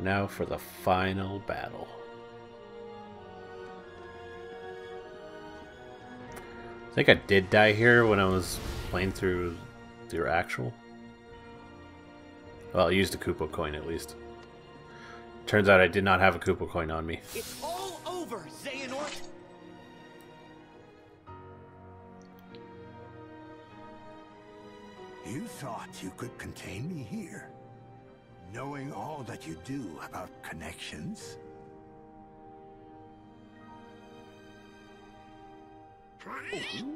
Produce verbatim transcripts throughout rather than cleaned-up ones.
Now for the final battle. I think I did die here when I was playing through the actual. Well, I used a Koopa coin at least. Turns out I did not have a Koopa coin on me. It's all over, Xehanort! You thought you could contain me here, knowing all that you do about connections? Oh.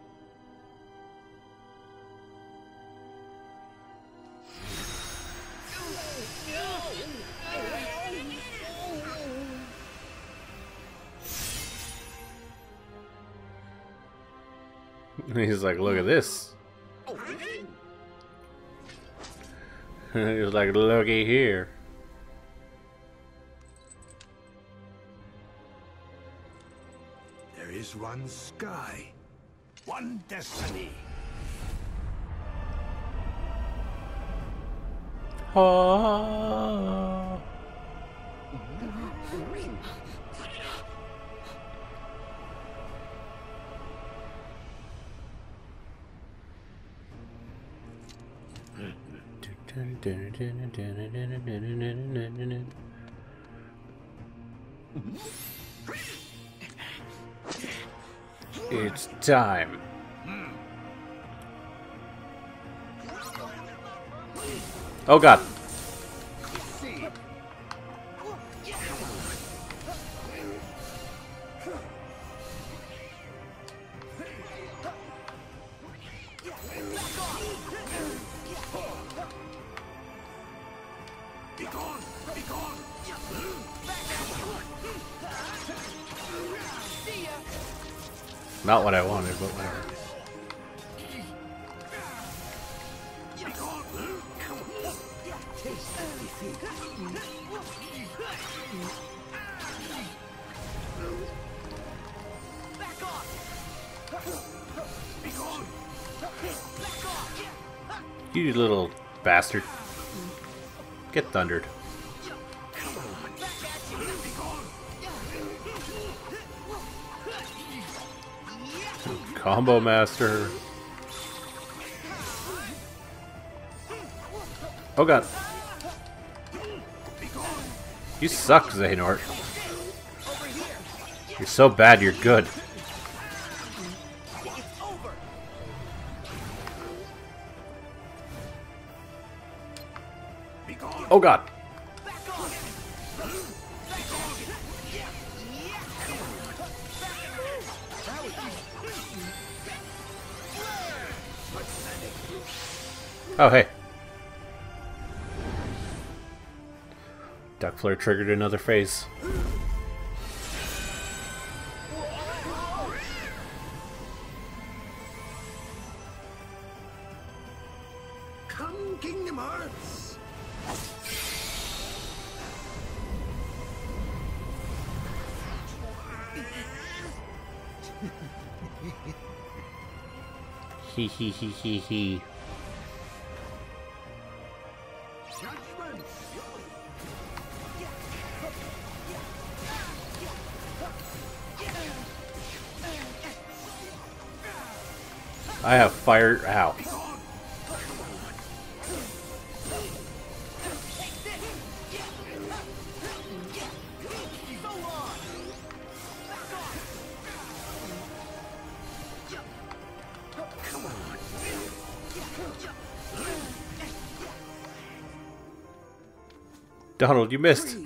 He's like, look at this. He's like, looky here. There is one sky, one destiny. Oh. It's time. Oh god. Not what I wanted, but whatever. You little bastard. Get thundered. Combo master. Oh god. You suck, Xehanort. You're so bad, you're good. Oh god. Oh, hey. Duck Flare triggered another phase. Come, Kingdom Hearts! He he he he he. I have fire. Ow. Donald, you missed.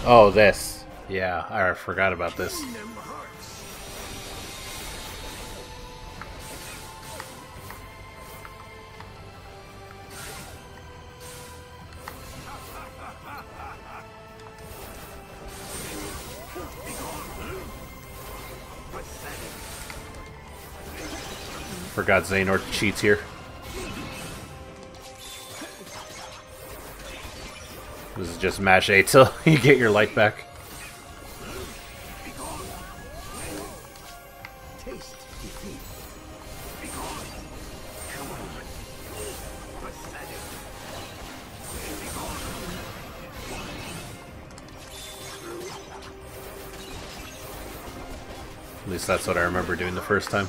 Oh, this. Yeah, I forgot about this. Forgot Xehanort cheats here. This is just mash A till you get your light back. At least that's what I remember doing the first time.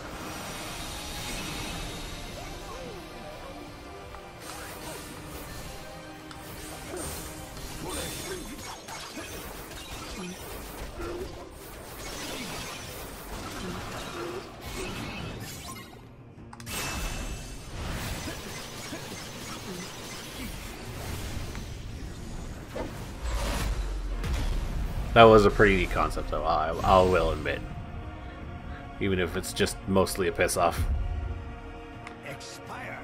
That was a pretty neat concept, though, I, I will admit. Even if it's just mostly a piss-off. Expire.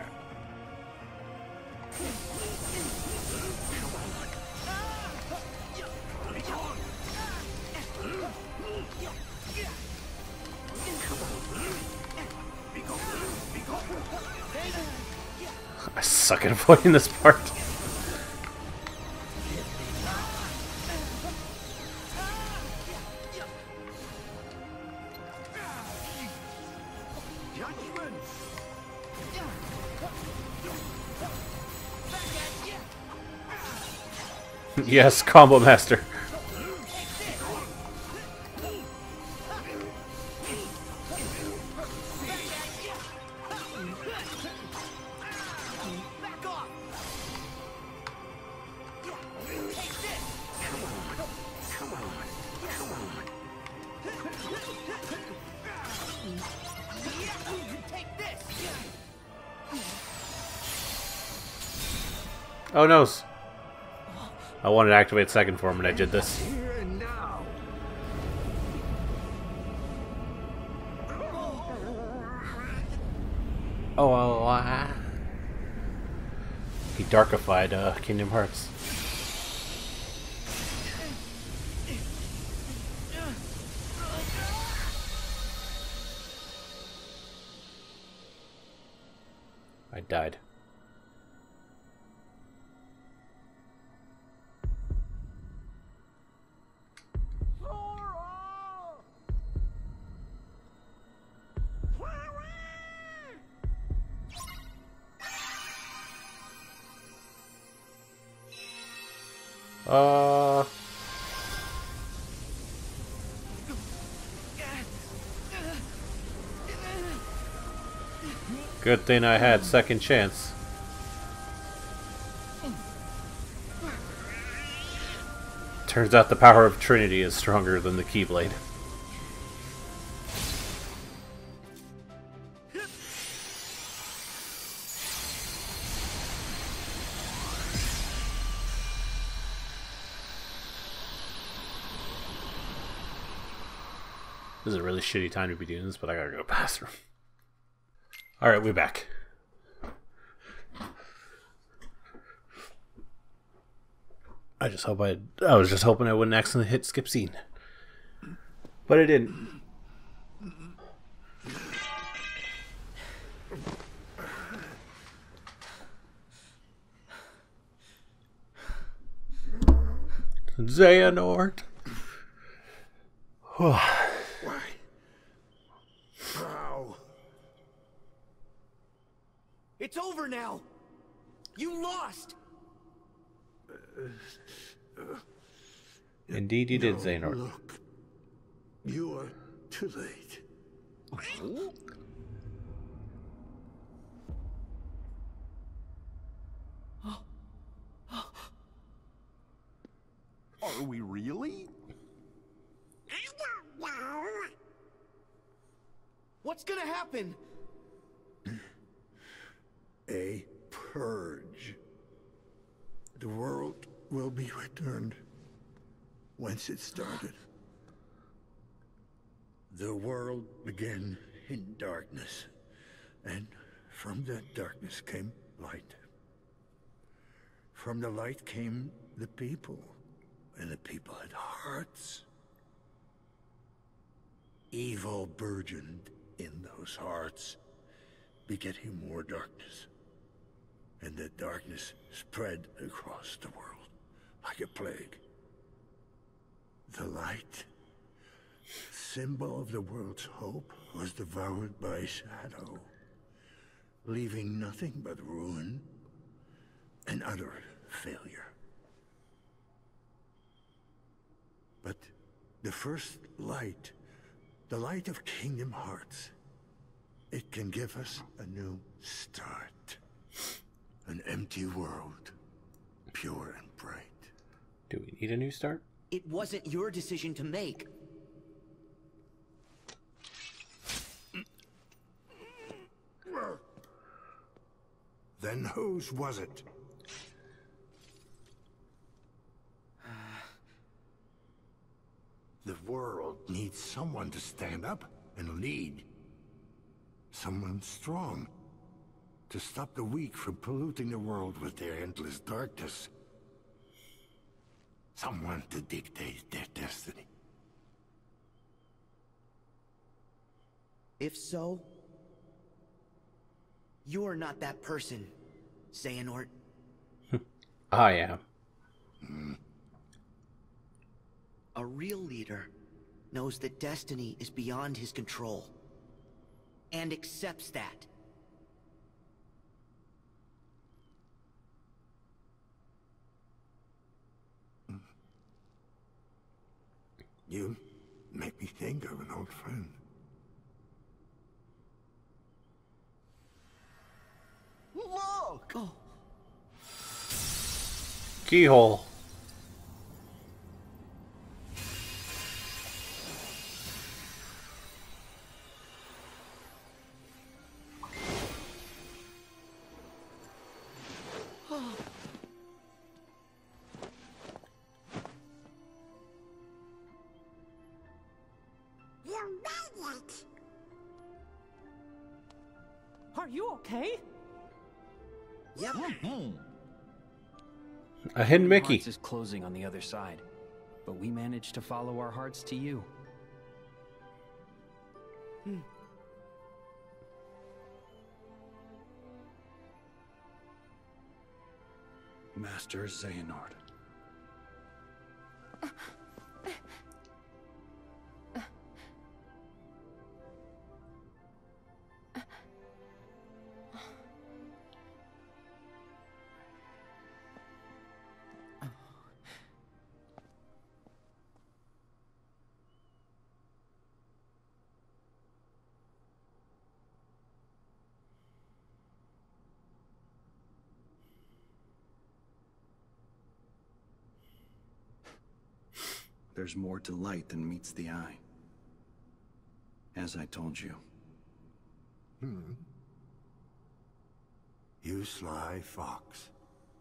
I suck at avoiding this part. Yes, Combo Master. Oh no. I wanted to activate second form and I did this. Here and now. Oh, well, uh, he darkified uh, Kingdom Hearts. I died. Uh... Good thing I had second chance. Turns out the power of Trinity is stronger than the Keyblade. This is a really shitty time to be doing this, but I gotta go to the bathroom. Alright, we're back. I just hope I... I was just hoping I wouldn't accidentally hit skip scene. But I didn't. Xehanort. Why? How? It's over now. You lost. Indeed you did, No, Xehanort. Look, you are too late. Are we really? What's gonna happen? A purge. The world will be returned whence it started. The world began in darkness, and from that darkness came light. From the light came the people, and the people had hearts. Evil burgeoned in those hearts, begetting more darkness. And the darkness spread across the world like a plague. The light, symbol of the world's hope, was devoured by shadow, leaving nothing but ruin and utter failure. But the first light, the light of Kingdom Hearts, it can give us a new start. An empty world, pure and bright. Do we need a new start? It wasn't your decision to make. Then whose was it? The world needs someone to stand up and lead. Someone strong, to stop the weak from polluting the world with their endless darkness. Someone to dictate their destiny. If so, you're not that person, Xehanort. I am. Hmm. A real leader knows that destiny is beyond his control, and accepts that. You make me think of an old friend. Look! Oh. Keyhole. Are you okay? Yep. A hidden Mickey. Hearts is closing on the other side, but we managed to follow our hearts to you. Hmm. Master Xehanort. There's more to light than meets the eye. As I told you. Hmm. You sly fox.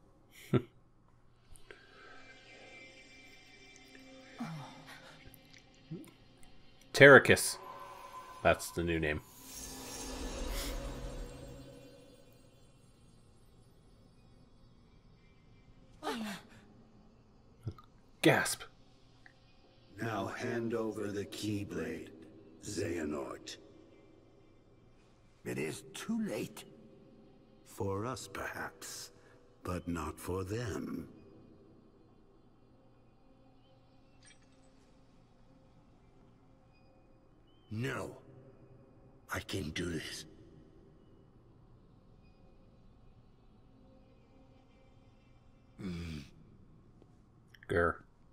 Terracus. That's the new name. Gasp. Now hand over the Keyblade, Xehanort. It is too late. For us, perhaps, but not for them. No. I can do this. Mm. Grr.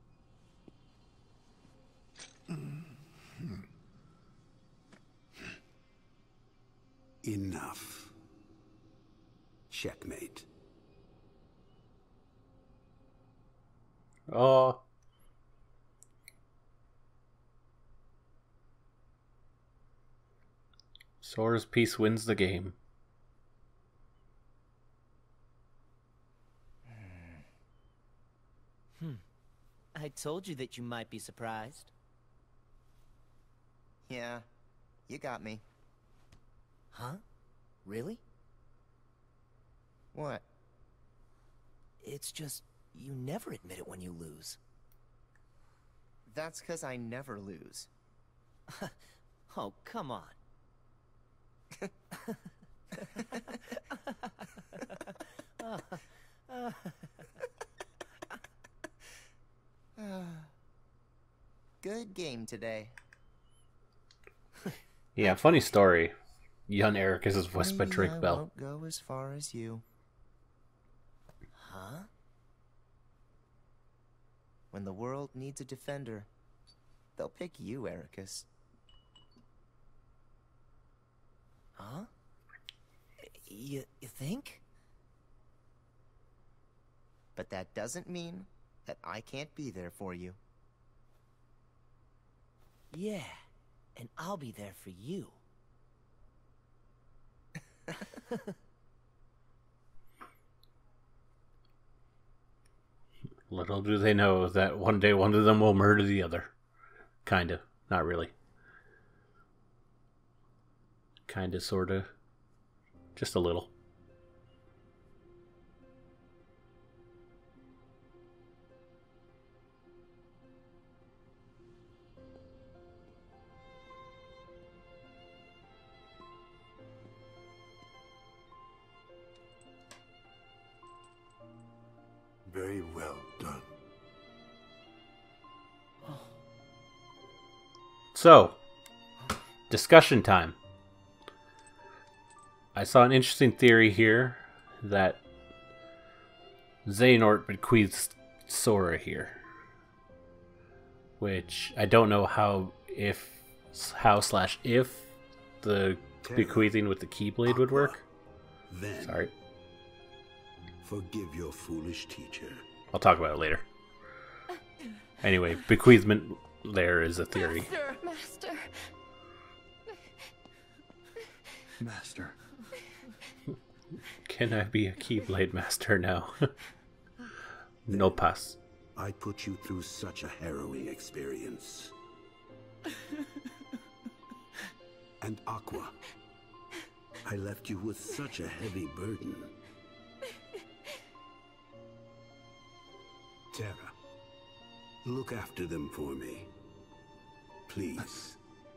Enough. Checkmate. Oh. Sora's piece wins the game. I told you that you might be surprised. Yeah, you got me. Huh? Really? What? It's just, you never admit it when you lose. That's because I never lose. Oh, come on. Good game today. Yeah, funny story. Young Ericus is voiced by Maybe Drake I Bell. won't go as far as you. Huh? When the world needs a defender, they'll pick you, Ericus. Huh? You, you think? But that doesn't mean that I can't be there for you. Yeah, and I'll be there for you. Little do they know that one day one of them will murder the other. Kinda. Not really. Kinda, sorta. Just a little. Very well done. So, discussion time. I saw an interesting theory here that Xehanort bequeaths Sora here. Which I don't know how if how slash if the bequeathing with the Keyblade would work. Then Sorry. forgive your foolish teacher. I'll talk about it later. Anyway, bequeathment there is a theory. Master, master. Master. Can I be a Keyblade master now? No pass. I put you through such a harrowing experience. And Aqua, I left you with such a heavy burden. Terra, look after them for me. Please.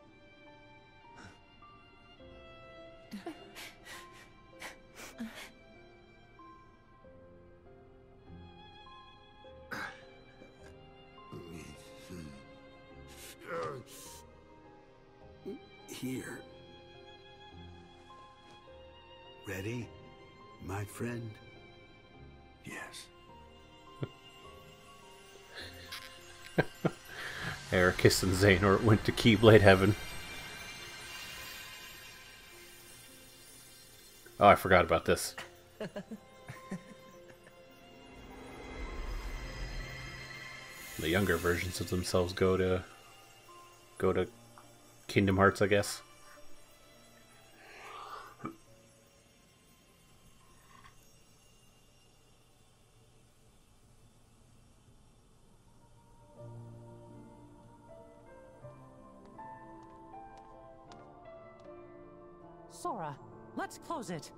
Here. Ready, my friend? Yes. Ericus and Xehanort went to Keyblade Heaven. Oh, I forgot about this. The younger versions of themselves go to go to Kingdom Hearts, I guess. Sora, let's close it.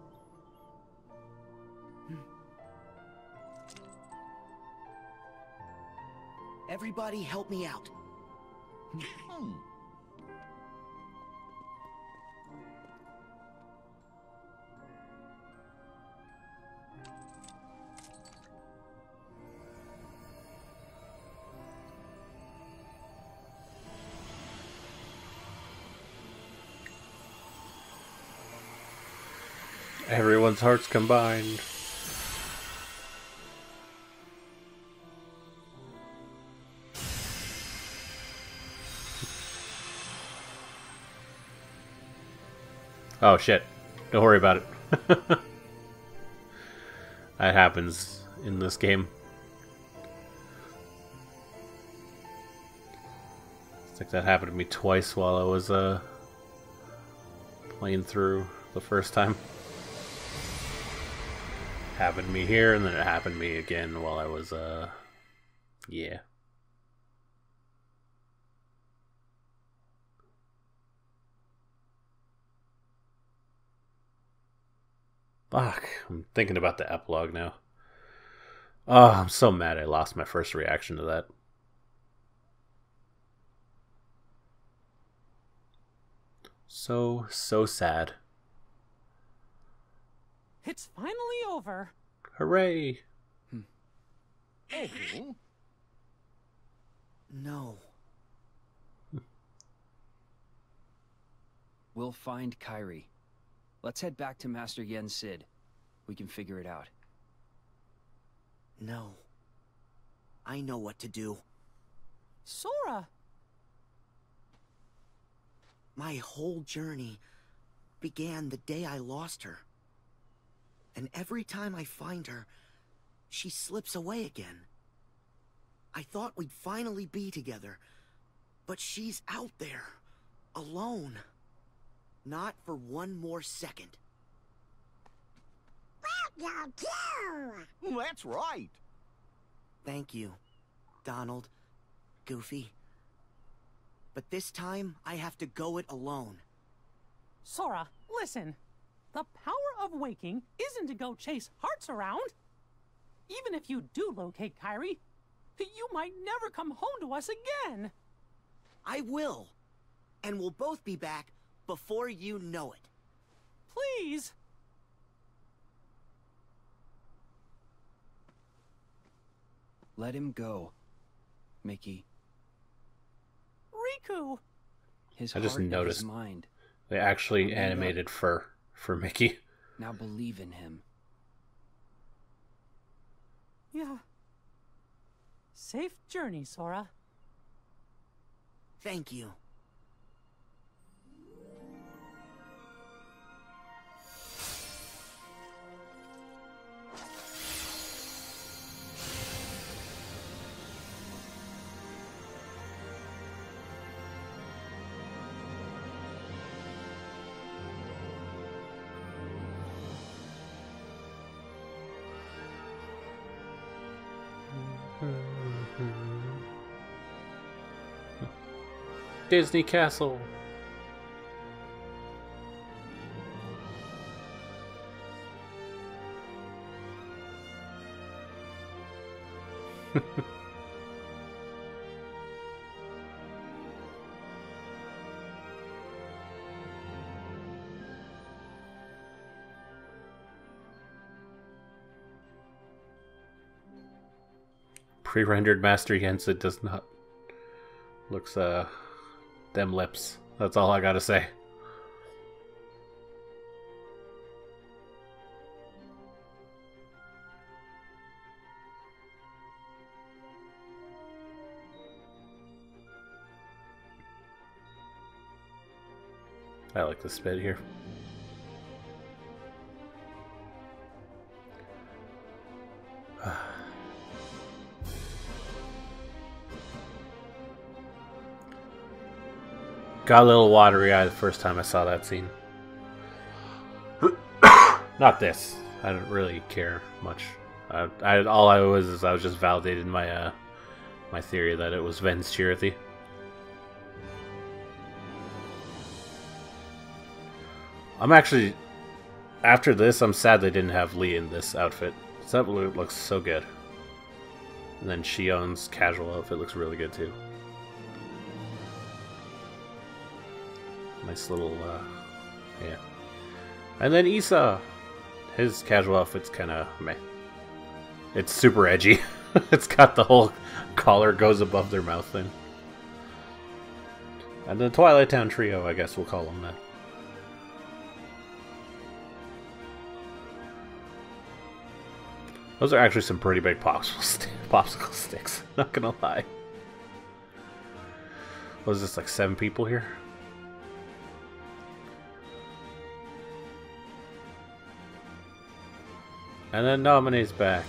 Everybody help me out. Everyone's hearts combined. Oh shit. Don't worry about it. That happens in this game. It's like that happened to me twice while I was uh playing through the first time. Happened to me here, and then it happened to me again while I was uh yeah. Fuck, I'm thinking about the epilogue now. Oh, I'm so mad I lost my first reaction to that. So, so sad. It's finally over. Hooray! Eddie? No. We'll find Kairi. Let's head back to Master Yen Sid. We can figure it out. No. I know what to do. Sora! My whole journey began the day I lost her. And every time I find her, she slips away again. I thought we'd finally be together, but she's out there, alone. Not for one more second. That's right. Thank you, Donald, Goofy. But this time, I have to go it alone. Sora, listen. The power of waking isn't to go chase hearts around. Even if you do locate Kairi, you might never come home to us again. I will. And we'll both be back before you know it. Please. Let him go, Mickey. Riku. His I just heart and noticed his mind. they actually animated fur for Mickey. Now believe in him. Yeah. Safe journey, Sora. Thank you. Disney Castle. Pre-rendered Master Yensid does not. Looks, uh, them lips. That's all I gotta say. I like this bit here. Got a little watery eye the first time I saw that scene. Not this. I don't really care much. I, I all I was is I was just validating my uh my theory that it was Ven's Chirithy. I'm actually, after this, I'm sad they didn't have Lee in this outfit. That looks so good. And then Shion's casual outfit looks really good too. Nice little, uh, yeah. And then Issa, his casual outfit's kind of meh. It's super edgy. It's got the whole collar goes above their mouth thing. And the Twilight Town trio, I guess we'll call them that. Those are actually some pretty big popsicle, st popsicle sticks, not gonna lie. Was this like seven people here? And then Naminé's back.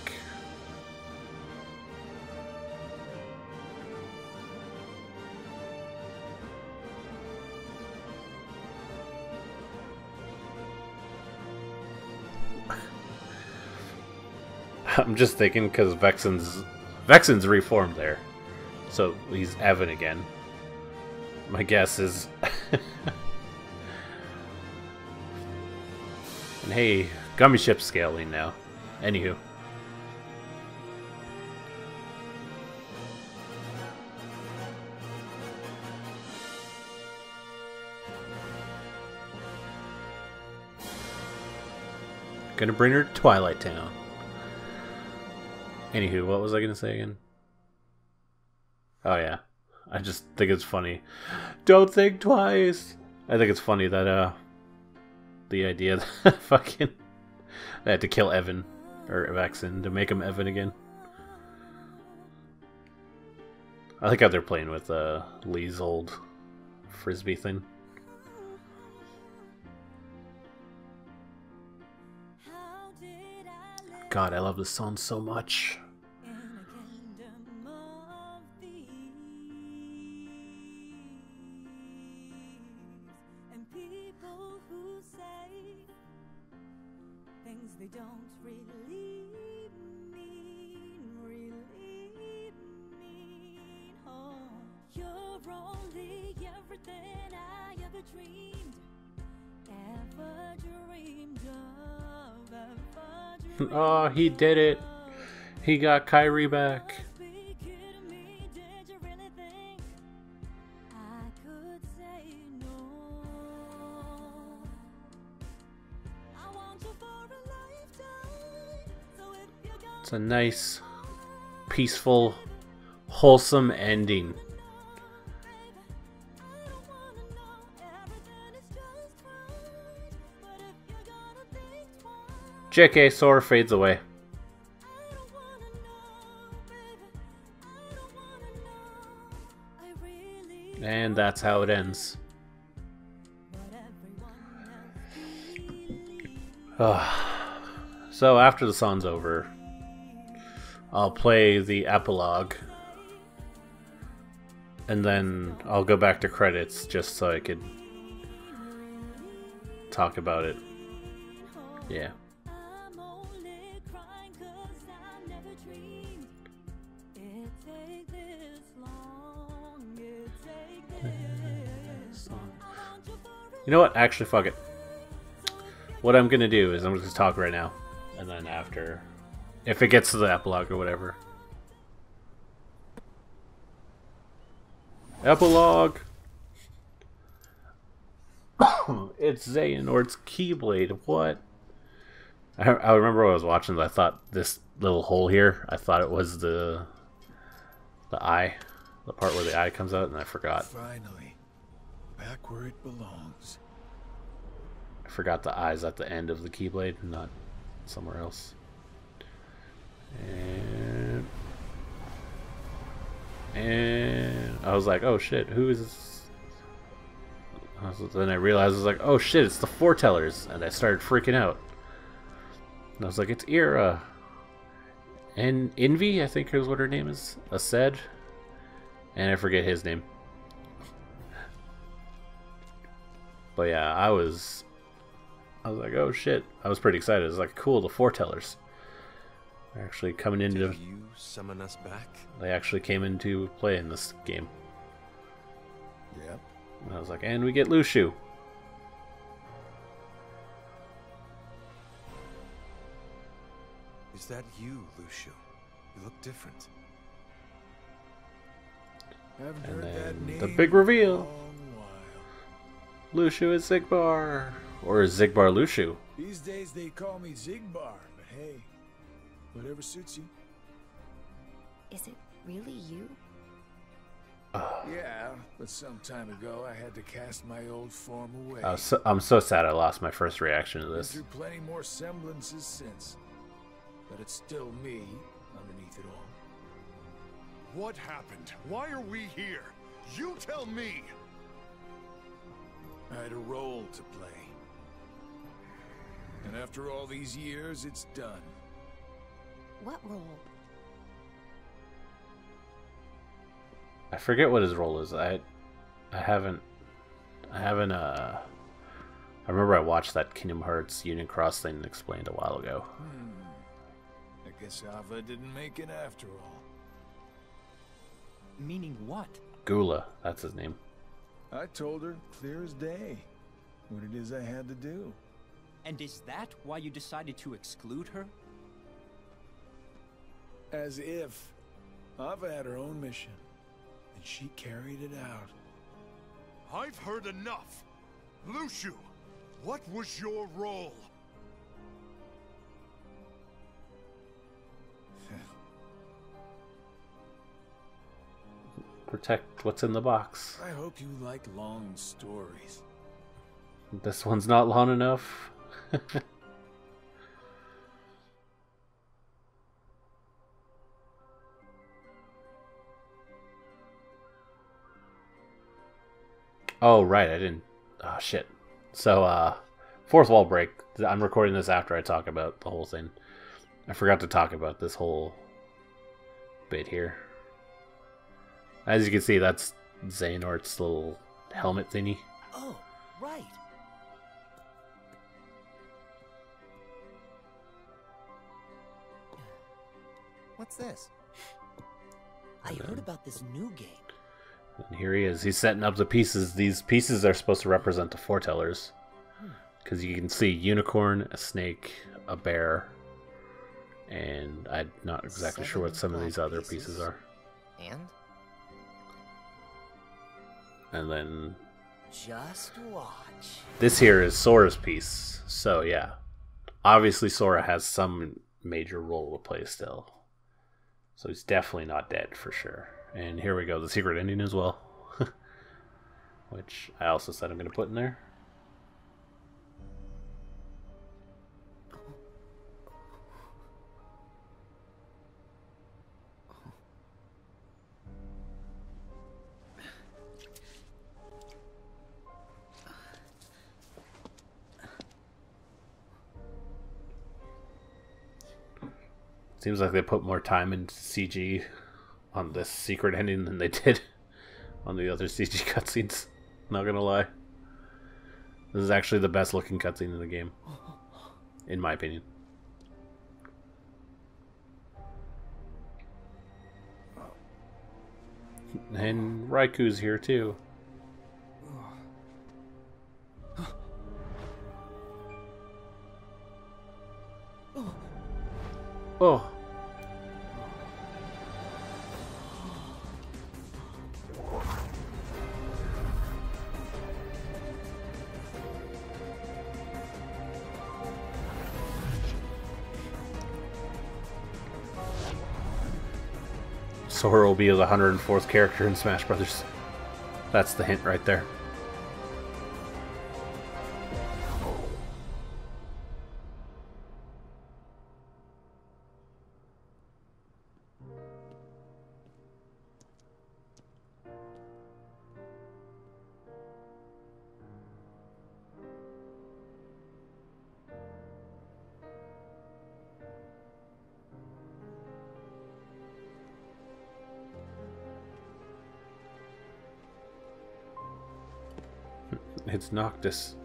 I'm just thinking because Vexen's Vexen's reformed there, so he's Evan again. My guess is, and hey, Gummy ship scaling now. Anywho. Gonna bring her to Twilight Town. Anywho, what was I gonna say again? Oh yeah. I just think it's funny. Don't think twice! I think it's funny that, uh... the idea that fucking... I had to kill Evan. Or Vexen to make him Evan again. I like how they're playing with, uh, Lee's old frisbee thing. God, I love this song so much. They don't really mean, really mean. Oh, you're only everything I ever dreamed, ever dreamed of, ever dreamed. Oh, he did it. He got Kairi back. It's a nice, peaceful, wholesome ending. J K, Sora fades away. And that's how it ends. So after the song's over, I'll play the epilogue, and then I'll go back to credits just so I could talk about it. Yeah. You know what? Actually, fuck it. What I'm gonna do is I'm just gonna talk right now, and then after, if it gets to the epilogue or whatever. Epilogue! It's Xehanort's Keyblade. What? I, I remember when I was watching this, I thought this little hole here, I thought it was the the eye. The part where the eye comes out, and I forgot. Finally, back where it belongs. I forgot the eyes at the end of the Keyblade, not somewhere else. And and I was like, oh shit, who is this? I was, then I realized I was like, oh shit, it's the Foretellers, and I started freaking out. And I was like, it's Ira and Envy, I think is what her name is, Aced, and I forget his name. But yeah, I was, I was like, oh shit, I was pretty excited. It was like, cool, the Foretellers. They're actually coming into. Did you summon us back? They actually came into play in this game. Yep. And I was like, and we get Luxu. Is that you, Luxu? You look different. Haven't And heard that then name the big reveal. in a long while. Luxu is Xigbar, or is Xigbar Luxu? These days they call me Xigbar, but hey, whatever suits you. Is it really you? Yeah, but some time ago I had to cast my old form away. I was so, I'm so sad I lost my first reaction to Been this. through plenty more semblances since, but it's still me underneath it all. What happened? Why are we here? You tell me! I had a role to play. And after all these years, it's done. What role? I forget what his role is. I, I haven't, I haven't. Uh, I remember I watched that Kingdom Hearts Union Cross thing explained a while ago. Hmm. I guess Ava didn't make it after all. Meaning what? Gula, that's his name. I told her, clear as day, what it is I had to do. And is that why you decided to exclude her? As if. Ava had her own mission, and she carried it out. I've heard enough! Luxu, what was your role? Protect what's in the box. I hope you like long stories. This one's not long enough. Oh, right, I didn't... Oh, shit. So, uh, fourth wall break. I'm recording this after I talk about the whole thing. I forgot to talk about this whole bit here. As you can see, that's Xehanort's little helmet thingy. Oh, right. What's this? I heard about this new game. And here he is. He's setting up the pieces. These pieces are supposed to represent the foretellers. Because you can see unicorn, a snake, a bear, and I'm not exactly sure what some of these other pieces are. And? And then Just watch. this here is Sora's piece. So yeah, obviously Sora has some major role to play still. So he's definitely not dead for sure. And here we go, the secret ending as well. Which I also said I'm going to put in there. Seems like they put more time into C G on this secret ending than they did on the other C G cutscenes. Not gonna lie. This is actually the best looking cutscene in the game, in my opinion. And Raiku's here too. Oh. Sora will be the one hundred fourth character in Smash Brothers. That's the hint right there. It's Noctis.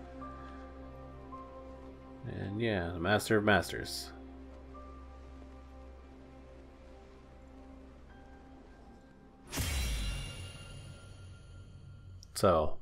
And yeah, the Master of Masters. So,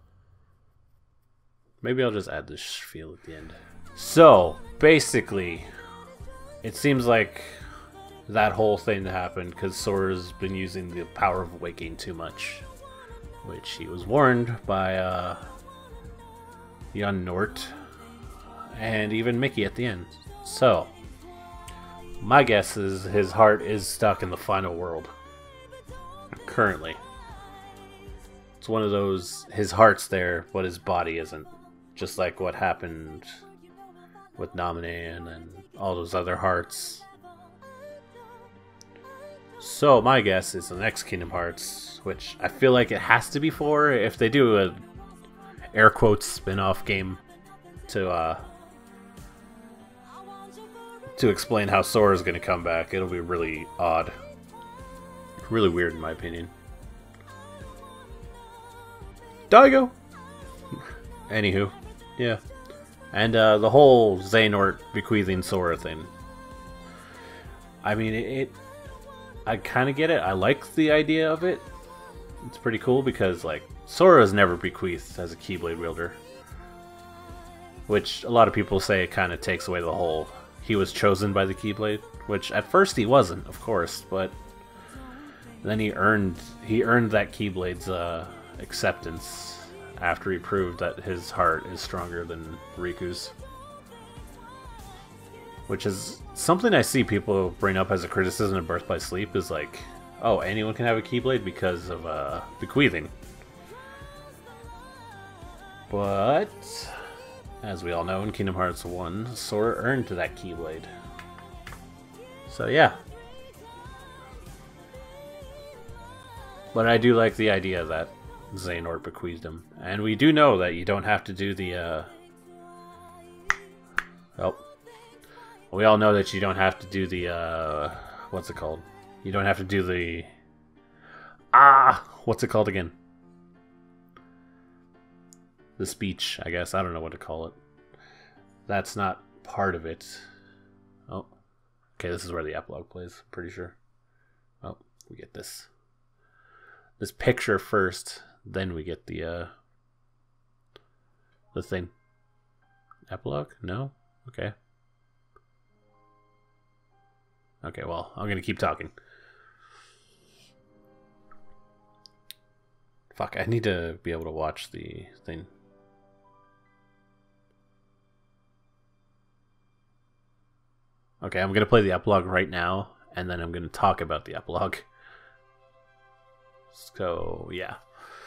maybe I'll just add this spiel at the end. So, basically, it seems like that whole thing happened because Sora's been using the power of Awakening too much. Which he was warned by uh, young Nort and even Mickey at the end. So, my guess is his heart is stuck in the final world. Currently. It's one of those, his heart's there, but his body isn't. Just like what happened with Naminé and all those other hearts. So, my guess is the next Kingdom Hearts, which I feel like it has to be for, if they do a air quotes spin-off game to uh to explain how Sora's gonna come back. It'll be really odd. Really weird in my opinion. Daigo! Anywho, yeah. And uh, the whole Xehanort bequeathing Sora thing. I mean, it, it I kind of get it. I like the idea of it. It's pretty cool because, like, Sora is never bequeathed as a Keyblade wielder. which a lot of people say kind of takes away the whole he was chosen by the Keyblade, which at first he wasn't, of course, but then he earned he earned that Keyblade's uh, acceptance after he proved that his heart is stronger than Riku's. Which is something I see people bring up as a criticism of Birth by Sleep, is like, oh, anyone can have a Keyblade because of uh, bequeathing. But as we all know, in Kingdom Hearts one, Sora earned that Keyblade. So yeah. But I do like the idea that Xehanort bequeathed him. And we do know that you don't have to do the... Uh... Oh. We all know that you don't have to do the... Uh... What's it called? You don't have to do the... Ah! What's it called again? The speech, I guess. I don't know what to call it. That's not part of it. Oh. Okay, this is where the epilogue plays. Pretty sure. Oh, we get this. This picture first, then we get the, uh... the thing. Epilogue? No? Okay. Okay, well, I'm gonna keep talking. Fuck, I need to be able to watch the thing. Okay, I'm gonna play the epilogue right now, and then I'm gonna talk about the epilogue. So, yeah.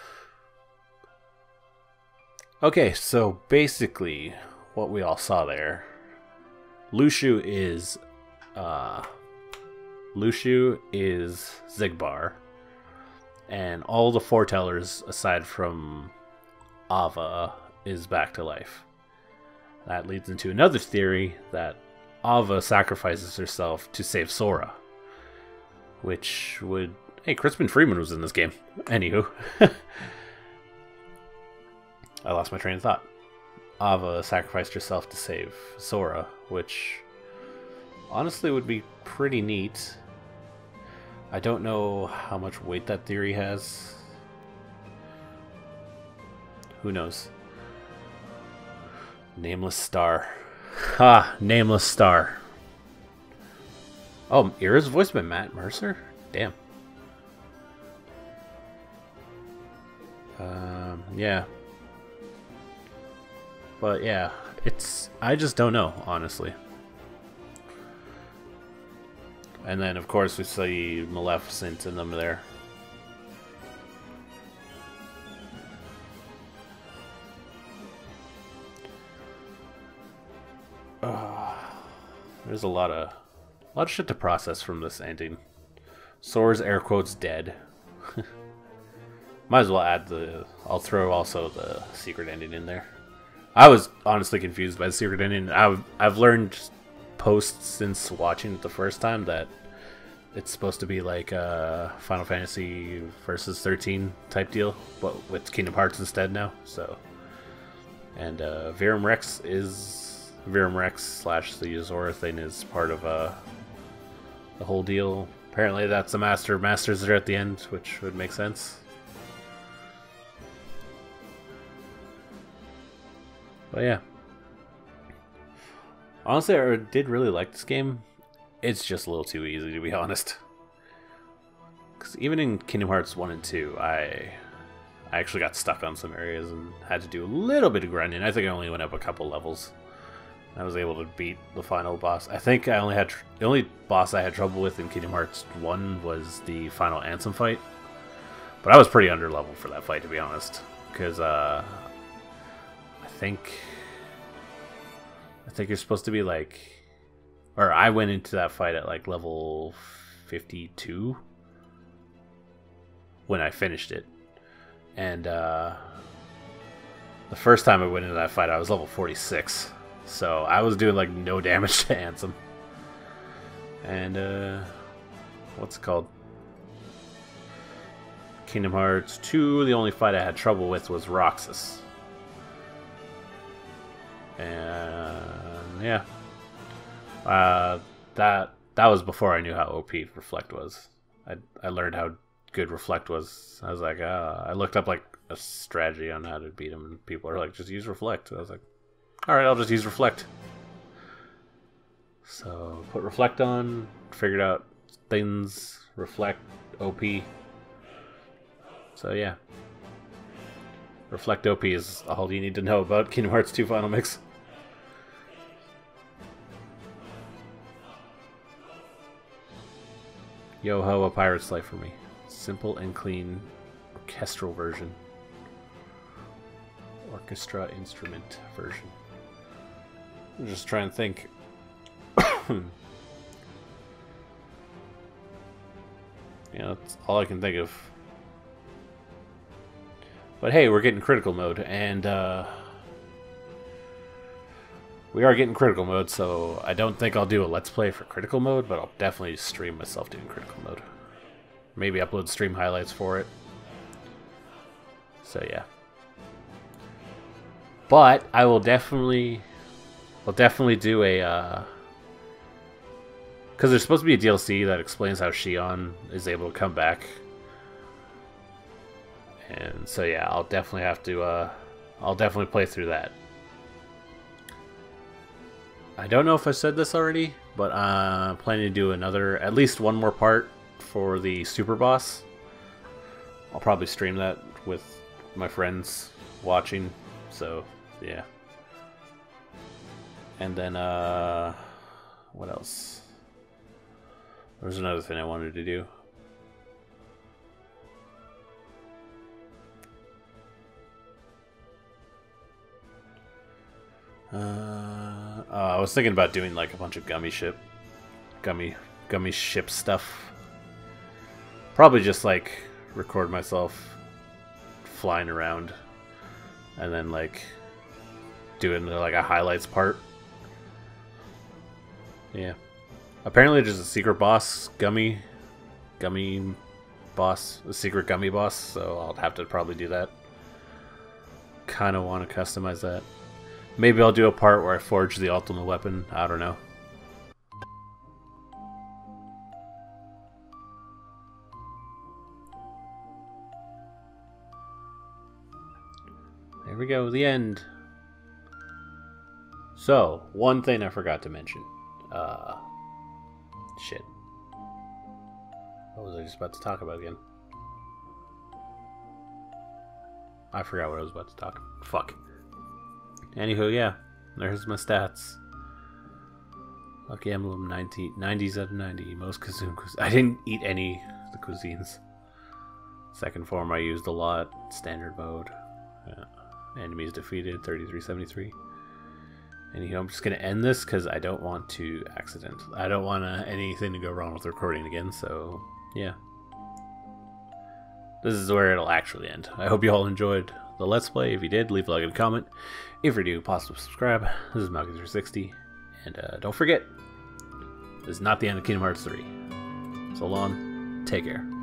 Okay, so basically, what we all saw there, Lushu is, uh, Lushu is Xigbar, and all the foretellers, aside from Ava, is back to life. That leads into another theory that Ava sacrifices herself to save Sora, which would... Hey, Crispin Freeman was in this game. Anywho. I lost my train of thought. Ava sacrificed herself to save Sora, which honestly would be pretty neat. I don't know how much weight that theory has. Who knows? Nameless Star. Ha! Nameless Star. Oh, Ira's voiced by Matt Mercer? Damn. Um, yeah. But yeah, it's... I just don't know, honestly. And then, of course, we see Maleficent in them there. Uh, there's a lot of... A lot of shit to process from this ending. Sora's air quotes dead. Might as well add the... I'll throw also the secret ending in there. I was honestly confused by the secret ending. I've, I've learned post since watching it the first time that it's supposed to be like a Final Fantasy Versus thirteen type deal, but with Kingdom Hearts instead now. So, and uh, Virum Rex is Virum Rex slash the Zora thing is part of uh, the whole deal. Apparently, that's the Master Masters there at the end, which would make sense. But yeah. Honestly, I did really like this game. It's just a little too easy, to be honest. Because even in Kingdom Hearts one and two, I I actually got stuck on some areas and had to do a little bit of grinding. I think I only went up a couple levels. I was able to beat the final boss. I think I only had... Tr the only boss I had trouble with in Kingdom Hearts one was the final Ansem fight. But I was pretty under level for that fight, to be honest. Because, uh... I think... I think you're supposed to be like... Or I went into that fight at like level fifty-two when I finished it. And uh, the first time I went into that fight I was level forty-six. So I was doing like no damage to Ansem. And uh, what's it called? Kingdom Hearts two, the only fight I had trouble with was Roxas. And yeah. Uh, that that was before I knew how O P Reflect was. I I learned how good Reflect was. I was like, uh, I looked up like a strategy on how to beat him, and people are like, just use Reflect. I was like, Alright, I'll just use Reflect. So, put Reflect on, figured out things, Reflect, O P. So, yeah. Reflect O P is all you need to know about Kingdom Hearts two Final Mix. Yo-ho, a pirate's life for me. Simple and clean orchestral version. Orchestra instrument version. I'm just trying to think. Yeah, that's all I can think of. But hey, we're getting critical mode, and uh, we are getting critical mode, so I don't think I'll do a let's play for critical mode, but I'll definitely stream myself doing critical mode. Maybe upload stream highlights for it. So yeah. But I will definitely, I'll definitely do a, uh, because there's supposed to be a D L C that explains how Shion is able to come back. And so yeah, I'll definitely have to, uh, I'll definitely play through that. I don't know if I said this already, but uh, I'm planning to do another, at least one more part for the Super Boss. I'll probably stream that with my friends watching, so yeah. And then, uh, what else? There's another thing I wanted to do. Uh, uh, I was thinking about doing like a bunch of gummy ship, gummy, gummy ship stuff. Probably just like record myself flying around, and then like doing like a highlights part. Yeah. Apparently, there's a secret boss, gummy, gummy boss, a secret gummy boss. So I'll have to probably do that. Kind of want to customize that. Maybe I'll do a part where I forge the ultimate weapon. I don't know. There we go, the end. So, one thing I forgot to mention. Uh, shit. What was I just about to talk about again? I forgot what I was about to talk. Fuck. Anywho, yeah, there's my stats. Lucky Emblem, ninety, nineties out of ninety. Most consumed cuisine. I didn't eat any of the cuisines. Second form I used a lot. Standard mode. Yeah. Enemies defeated, thirty-three seventy-three. Anywho, I'm just going to end this because I don't want to accident. I don't want uh, anything to go wrong with the recording again, so yeah. This is where it'll actually end. I hope you all enjoyed the Let's Play. If you did, leave a like and a comment. If you do, possibly subscribe. This is Malky three sixty. And uh, don't forget, this is not the end of Kingdom Hearts three. So long, take care.